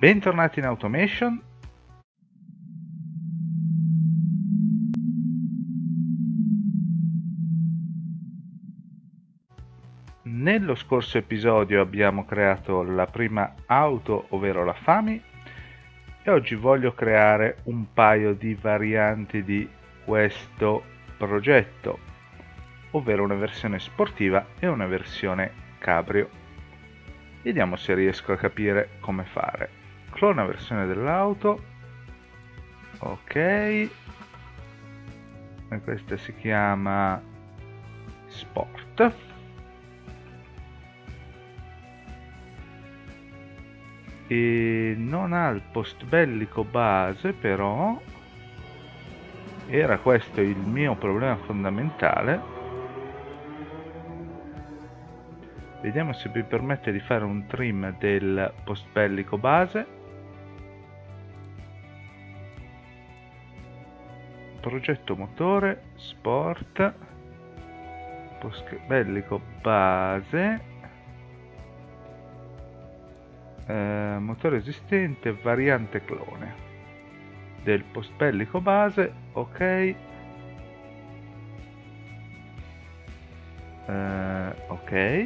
Bentornati in Automation. Nello scorso episodio abbiamo creato la prima auto, ovvero la Fami, e oggi voglio creare un paio di varianti di questo progetto, ovvero una versione sportiva e una versione cabrio. Vediamo se riesco a capire come fare. Clona versione dell'auto, ok, e questa si chiama Sport. E non ha il post bellico base, però era questo il mio problema fondamentale. Vediamo se mi permette di fare un trim del post bellico base. Progetto motore, sport, post bellico base, motore esistente, variante clone del post bellico base, ok, ok,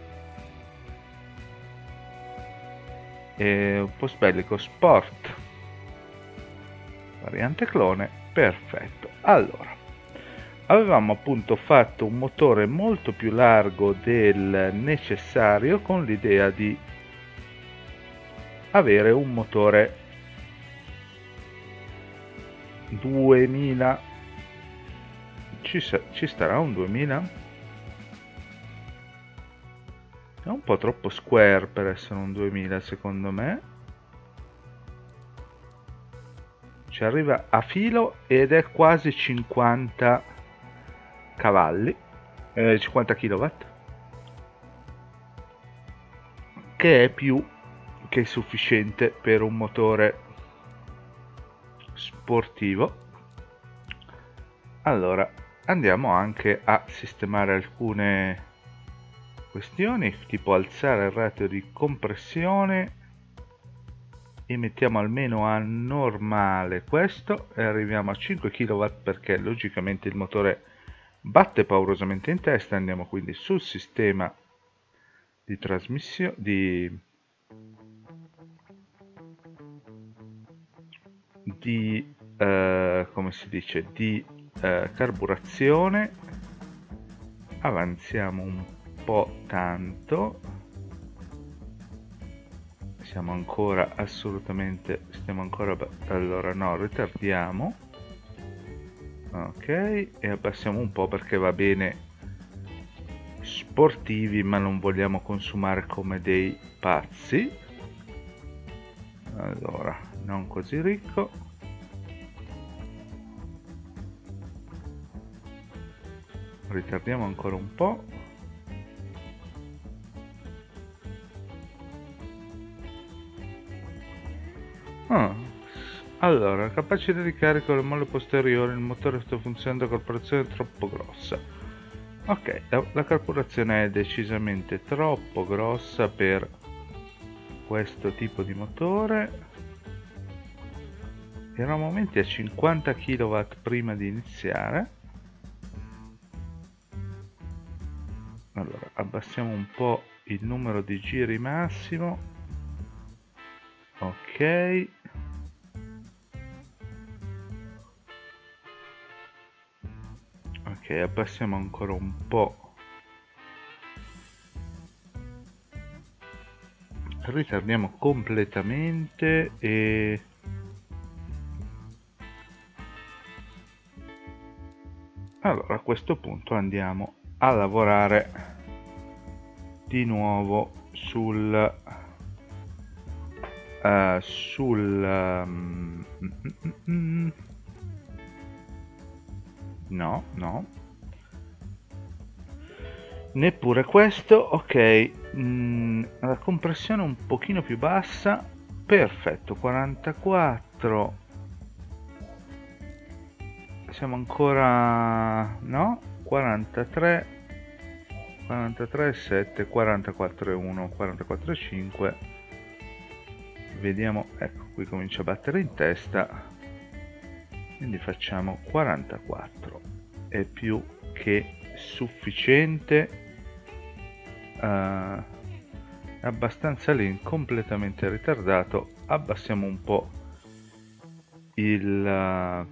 e post bellico sport, variante clone. Perfetto. Allora, avevamo appunto fatto un motore molto più largo del necessario con l'idea di avere un motore 2000. Ci starà un 2000? È un po' troppo square per essere un 2000 secondo me. Ci arriva a filo ed è quasi 50 cavalli, 50 kW, che è più che sufficiente per un motore sportivo. Allora andiamo anche a sistemare alcune questioni, tipo alzare il ratio di compressione e mettiamo almeno a normale questo e arriviamo a 5 kW, perché logicamente il motore batte paurosamente in testa. Andiamo quindi sul sistema di trasmissione come si dice, di carburazione. Avanziamo un po' tanto, siamo ancora allora no, ritardiamo, ok, e abbassiamo un po' perché va bene sportivi, ma non vogliamo consumare come dei pazzi. Allora, non così ricco, ritardiamo ancora un po'. Allora, capacità di carico del molle posteriore, il motore sta funzionando a carburazione troppo grossa. Ok, la carburazione è decisamente troppo grossa per questo tipo di motore. Eravamo momenti a 50 kW prima di iniziare. Allora, abbassiamo un po' il numero di giri massimo. Ok. Ok, abbassiamo ancora un po'. Ritardiamo completamente e allora a questo punto andiamo a lavorare di nuovo sul no, neppure questo. Ok, la compressione un pochino più bassa, perfetto, 44. Siamo ancora, no, 43, 43,7, 44,1, 44,5, vediamo, ecco, qui comincia a battere in testa, quindi facciamo 44, è più che sufficiente, abbastanza lì, completamente ritardato. Abbassiamo un po' il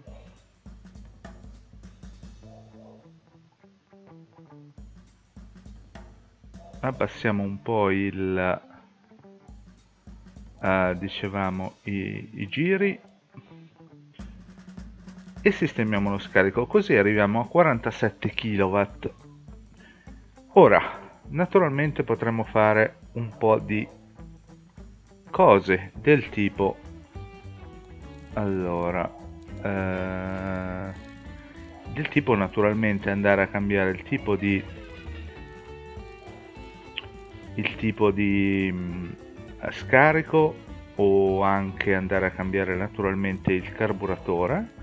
dicevamo i giri e sistemiamo lo scarico, così arriviamo a 47 kW. Ora naturalmente potremmo fare un po' di cose del tipo, allora naturalmente andare a cambiare il tipo di scarico, o anche andare a cambiare naturalmente il carburatore.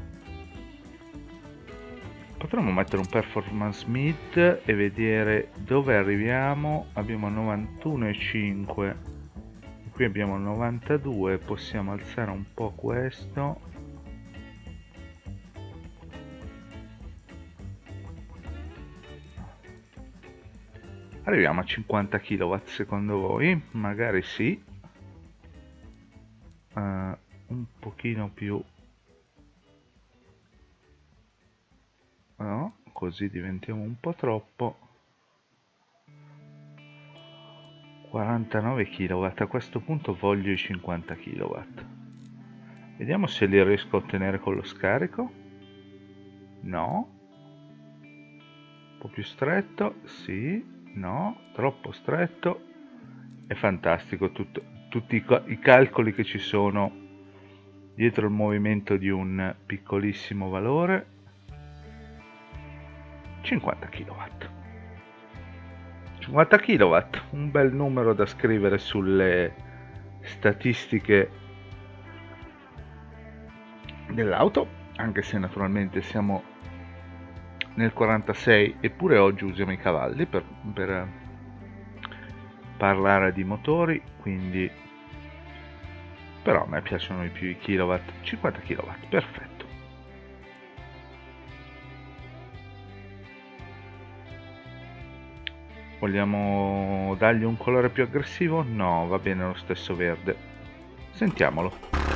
Potremmo mettere un performance mid e vedere dove arriviamo. Abbiamo 91,5, qui abbiamo 92, possiamo alzare un po' questo. Arriviamo a 50 kW secondo voi? Magari sì. Un pochino più, no, così diventiamo un po' troppo. 49 kW, a questo punto voglio i 50 kW. Vediamo se li riesco a ottenere con lo scarico. No. Un po' più stretto, sì, no, troppo stretto. È fantastico, tutti i calcoli che ci sono dietro il movimento di un piccolissimo valore. 50 kW. 50 kW, un bel numero da scrivere sulle statistiche dell'auto, anche se naturalmente siamo nel 46 eppure oggi usiamo i cavalli per parlare di motori, quindi però a me piacciono di più i kilowatt. 50 kW, perfetto. Vogliamo dargli un colore più aggressivo? No, va bene lo stesso verde. Sentiamolo.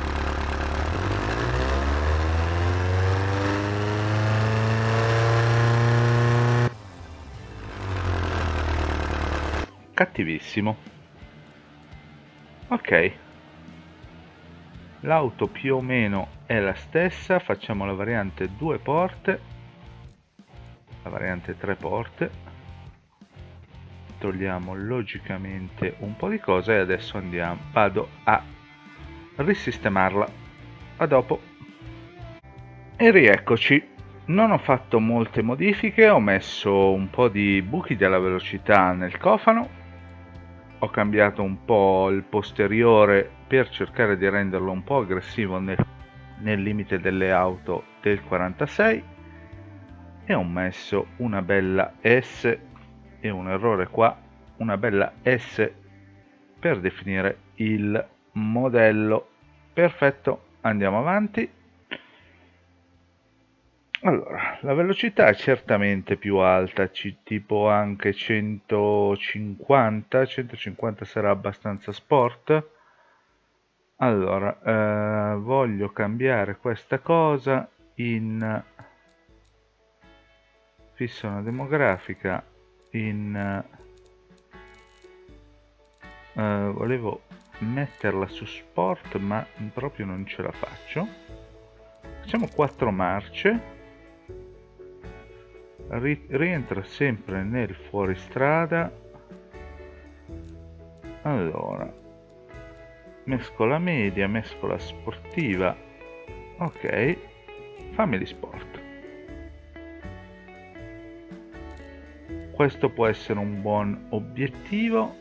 Cattivissimo. Ok, l'auto più o meno è la stessa. Facciamo la variante 2 porte, la variante 3 porte, togliamo logicamente un po' di cose e adesso vado a risistemarla. A dopo. E rieccoci. Non ho fatto molte modifiche, ho messo un po' di buchi della velocità nel cofano, ho cambiato un po' il posteriore per cercare di renderlo un po' aggressivo nel limite delle auto del 46, e ho messo una bella S, e un errore qua, una bella S per definire il modello. Perfetto, andiamo avanti. Allora, la velocità è certamente più alta, tipo anche 150, 150 sarà abbastanza sport. Allora, voglio cambiare questa cosa in fissa una demografica, volevo metterla su sport ma proprio non ce la faccio. Facciamo 4 marce. Rientra sempre nel fuoristrada. Allora, mescola media, mescola sportiva. Ok, family sport. Questo può essere un buon obiettivo.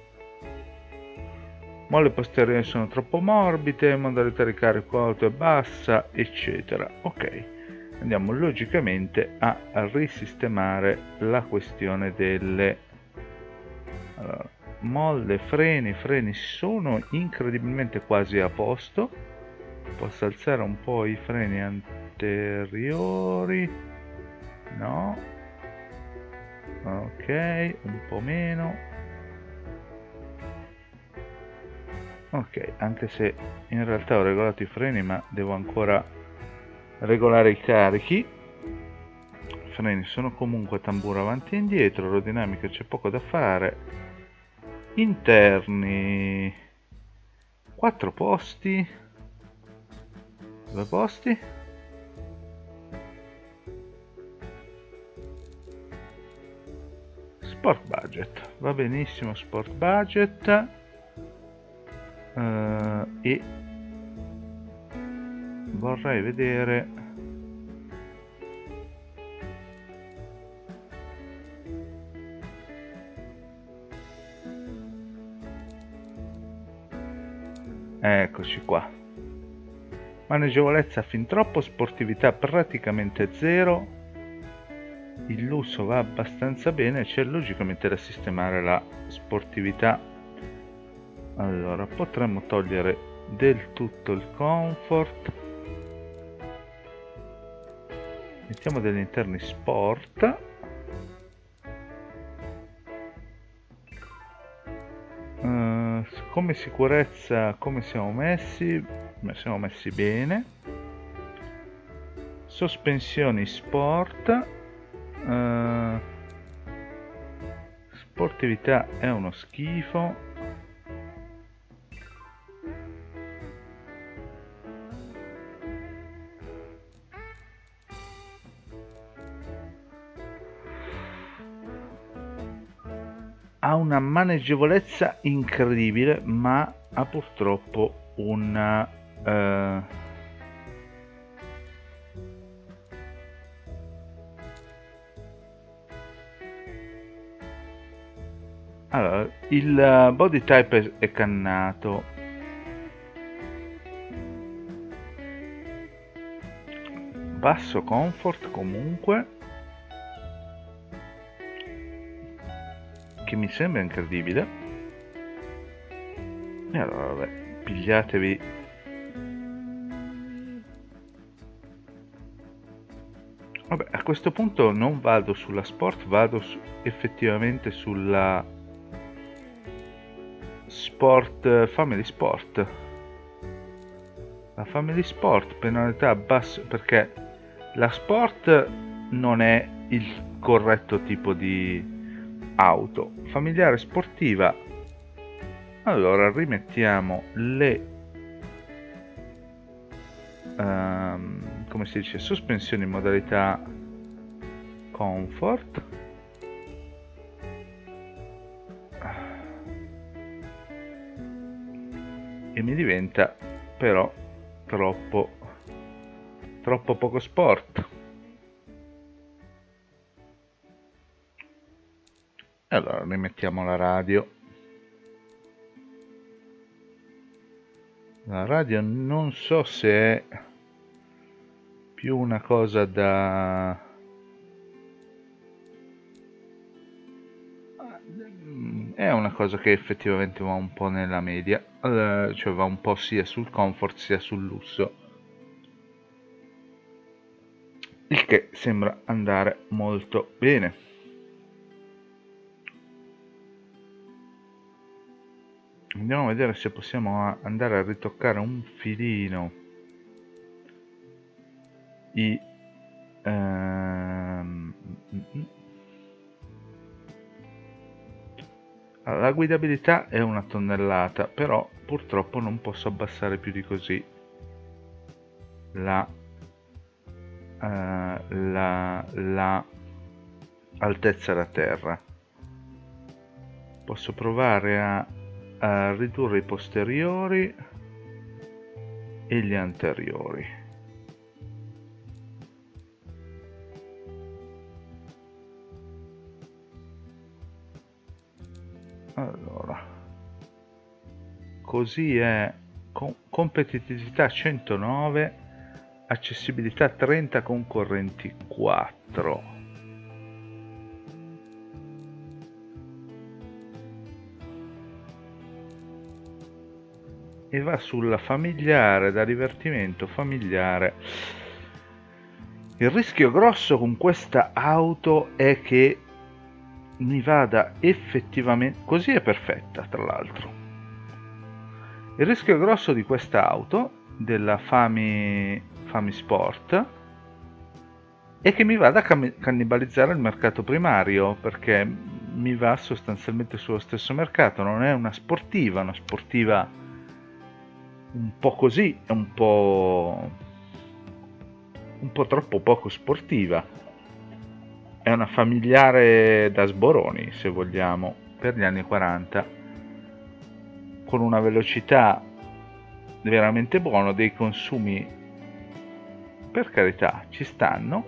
Molle posteriori sono troppo morbide, modalità di carico auto è bassa, eccetera. Ok, andiamo logicamente a risistemare la questione delle... Allora, molle, freni sono incredibilmente quasi a posto. Posso alzare un po' i freni anteriori, no, ok, un po' meno, ok, anche se in realtà ho regolato i freni, ma devo ancora regolare i carichi. I freni sono comunque tamburo avanti e indietro, aerodinamica c'è poco da fare. Interni 4 posti, 2 posti, sport budget, va benissimo sport budget, e vorrei vedere eccoci qua. Maneggevolezza fin troppo, sportività praticamente zero, il lusso va abbastanza bene, c'è logicamente da sistemare la sportività. Allora potremmo togliere del tutto il comfort, mettiamo degli interni sport, come sicurezza come siamo messi? Siamo messi bene. Sospensioni sport, sportività è uno schifo, ha una maneggevolezza incredibile, ma ha purtroppo una allora, il body type è cannato, basso comfort comunque, che mi sembra incredibile. E allora vabbè, pigliatevi vabbè, a questo punto non vado sulla sport, vado effettivamente sulla sport, family sport. La family sport, penalità basso, perché la sport non è il corretto tipo di auto. Familiare sportiva, allora rimettiamo le come si dice, sospensioni in modalità comfort, e mi diventa però troppo poco sport. Allora rimettiamo la radio. La radio non so se è più una cosa da è una cosa che effettivamente va un po' nella media, cioè va un po' sia sul comfort sia sul lusso, il che sembra andare molto bene. Andiamo a vedere se possiamo andare a ritoccare un filino la guidabilità è 1 tonnellata, però purtroppo non posso abbassare più di così la altezza da terra. Posso provare a ridurre i posteriori e gli anteriori. Allora, così è competitività 109, accessibilità 30, concorrenti 4. e va sulla familiare, da divertimento familiare. Il rischio grosso con questa auto è che mi vada effettivamente, così è perfetta tra l'altro. Il rischio grosso di questa auto, della Fami Sport, è che mi vada a cannibalizzare il mercato primario, perché mi va sostanzialmente sullo stesso mercato. Non è una sportiva un po' così, è un po' troppo poco sportiva. È una familiare da sboroni, se vogliamo, per gli anni 40, con una velocità veramente buona, dei consumi, per carità, ci stanno,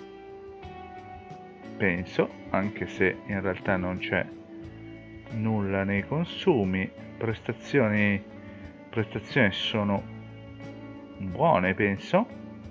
penso, anche se in realtà non c'è nulla nei consumi. Prestazioni sono buone, penso.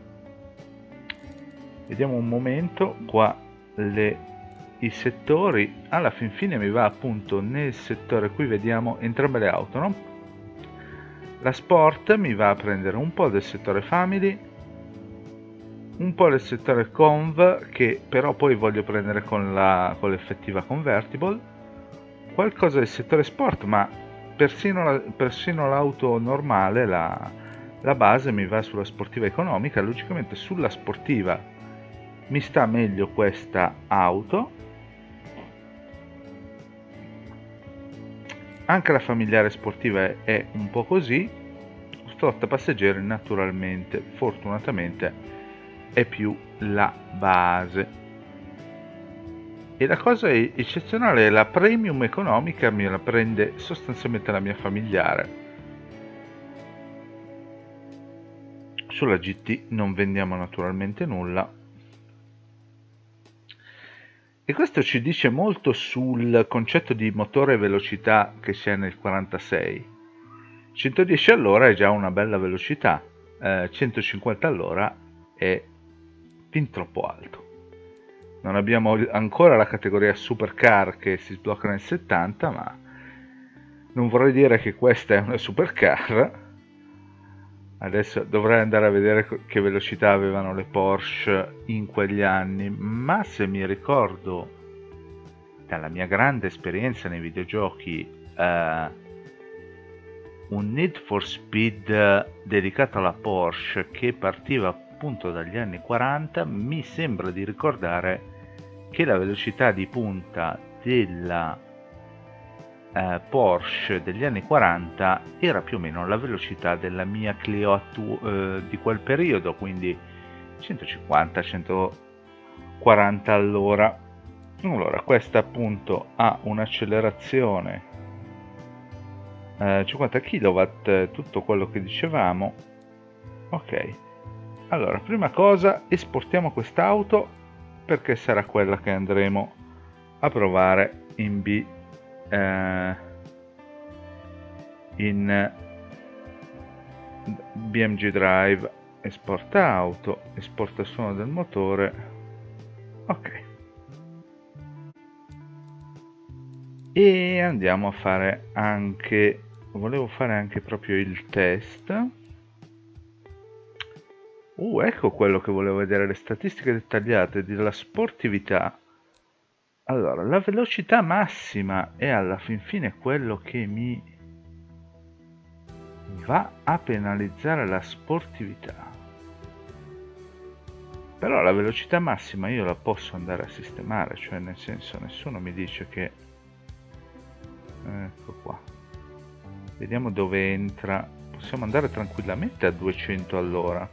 Vediamo un momento qua i settori. Alla fin fine mi va appunto nel settore, qui vediamo entrambe le auto, no? La Sport mi va a prendere un po' del settore Family, un po' del settore Conv, che però poi voglio prendere con l'effettiva Convertible, qualcosa del settore Sport, ma persino l'auto normale, la base, mi va sulla sportiva economica. Logicamente sulla sportiva mi sta meglio questa auto. Anche la familiare sportiva è un po' così. Flotta passeggeri naturalmente, fortunatamente, è più la base. E la cosa eccezionale è la premium economica, me la prende sostanzialmente la mia familiare. Sulla GT non vendiamo naturalmente nulla. E questo ci dice molto sul concetto di motore e velocità che c'è nel 46. 110 all'ora è già una bella velocità, 150 all'ora è fin troppo alto. Non abbiamo ancora la categoria supercar che si sblocca nel 70, ma non vorrei dire che questa è una supercar. Adesso dovrei andare a vedere che velocità avevano le Porsche in quegli anni, ma se mi ricordo dalla mia grande esperienza nei videogiochi, un Need for Speed dedicato alla Porsche che partiva appunto dagli anni 40, mi sembra di ricordare che la velocità di punta della Porsche degli anni 40 era più o meno la velocità della mia Clio di quel periodo, quindi 150-140 all'ora. Allora, questa appunto ha un'accelerazione 50 kW, tutto quello che dicevamo. Ok, allora, prima cosa esportiamo quest'auto, perché sarà quella che andremo a provare in BMG Drive. Esporta auto, esporta suono del motore. Ok, e andiamo a fare anche, volevo fare anche proprio il test. Ecco quello che volevo vedere, le statistiche dettagliate della sportività. Allora, la velocità massima è alla fin fine quello che mi va a penalizzare la sportività. Però la velocità massima io la posso andare a sistemare, cioè nel senso, nessuno mi dice che... Ecco qua. Vediamo dove entra. Possiamo andare tranquillamente a 200 all'ora.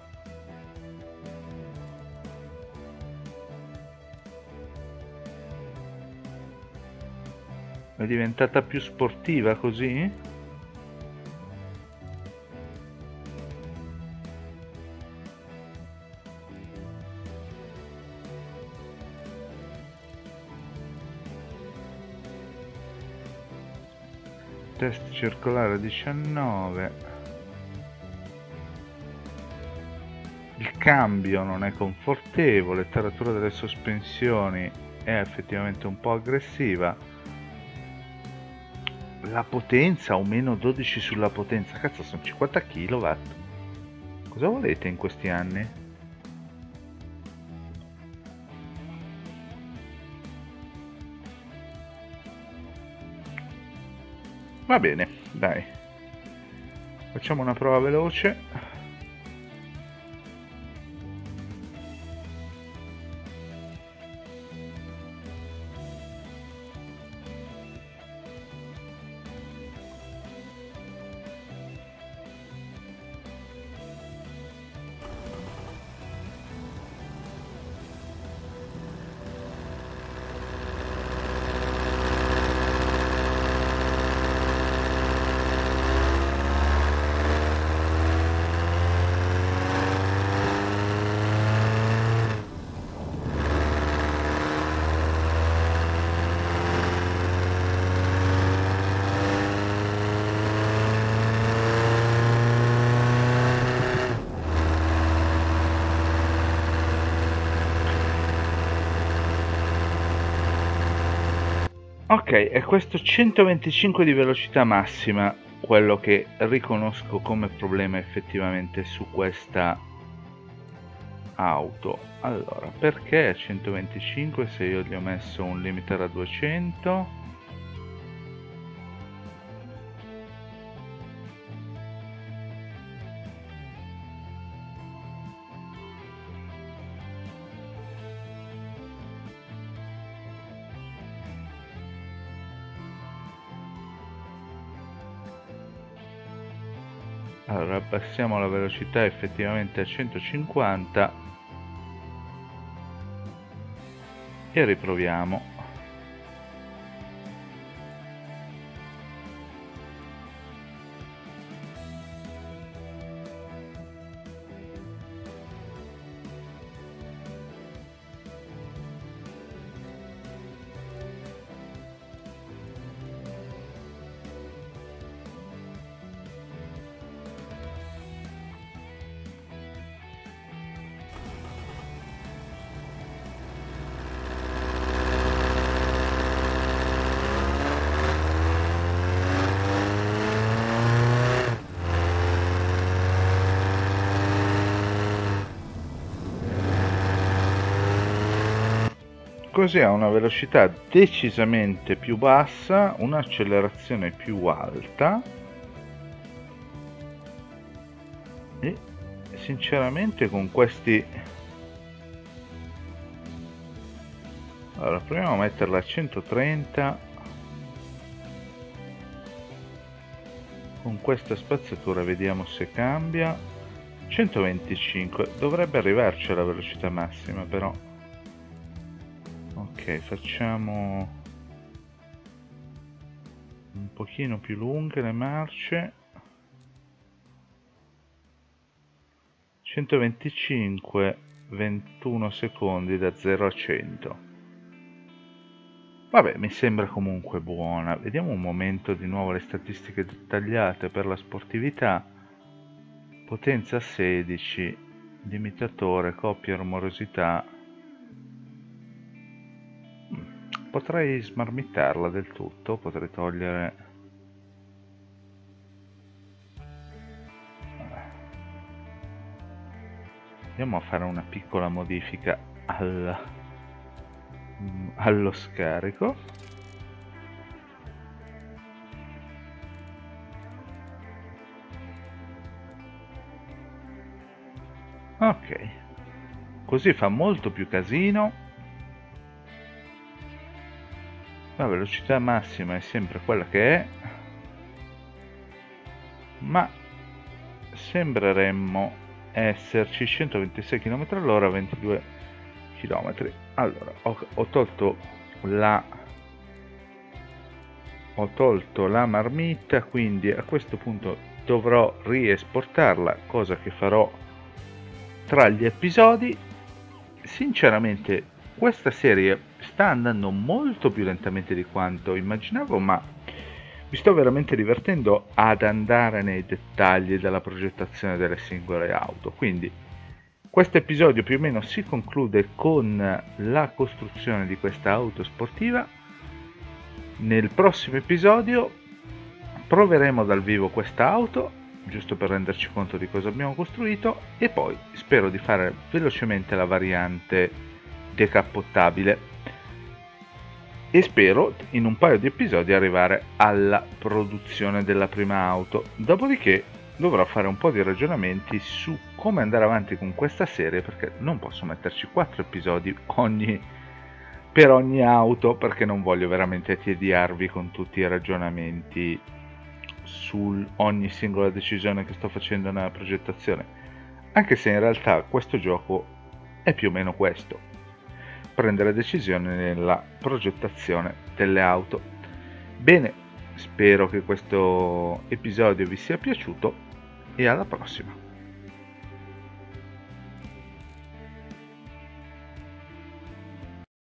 È diventata più sportiva così? Test circolare 19. Il cambio non è confortevole, taratura delle sospensioni è effettivamente un po' aggressiva. la potenza o meno 12 sulla potenza. Cazzo, sono 50 kW. Cosa volete in questi anni? Va bene, dai. Facciamo una prova veloce. Ok, è questo 125 di velocità massima quello che riconosco come problema effettivamente su questa auto. Allora, perché a 125 se io gli ho messo un limiter a 200? Allora abbassiamo la velocità effettivamente a 150 e riproviamo. Così ha una velocità decisamente più bassa, un'accelerazione più alta e sinceramente con questi... Allora proviamo a metterla a 130 con questa spaziatura, vediamo se cambia. 125, dovrebbe arrivarci alla velocità massima però. Ok, facciamo un pochino più lunghe le marce. 125, 21 secondi da 0 a 100. Vabbè, mi sembra comunque buona. Vediamo un momento di nuovo le statistiche dettagliate per la sportività. Potenza 16, limitatore, coppia, rumorosità. Potrei smarmitarla del tutto, potrei togliere... Andiamo a fare una piccola modifica allo scarico. Ok, così fa molto più casino. La velocità massima è sempre quella che è, ma sembreremmo esserci 126 km all'ora, 22 km. Allora ho tolto la marmitta, quindi a questo punto dovrò riesportarla, cosa che farò tra gli episodi. Sinceramente questa serie sta andando molto più lentamente di quanto immaginavo, ma mi sto veramente divertendo ad andare nei dettagli della progettazione delle singole auto. Quindi questo episodio più o meno si conclude con la costruzione di questa auto sportiva. Nel prossimo episodio proveremo dal vivo questa auto, giusto per renderci conto di cosa abbiamo costruito, e poi spero di fare velocemente la variante decappottabile e spero in un paio di episodi arrivare alla produzione della prima auto. Dopodiché dovrò fare un po' di ragionamenti su come andare avanti con questa serie, perché non posso metterci 4 episodi per ogni auto, perché non voglio veramente tediarvi con tutti i ragionamenti su ogni singola decisione che sto facendo nella progettazione, anche se in realtà questo gioco è più o meno questo: prendere decisioni nella progettazione delle auto. Bene, spero che questo episodio vi sia piaciuto e alla prossima.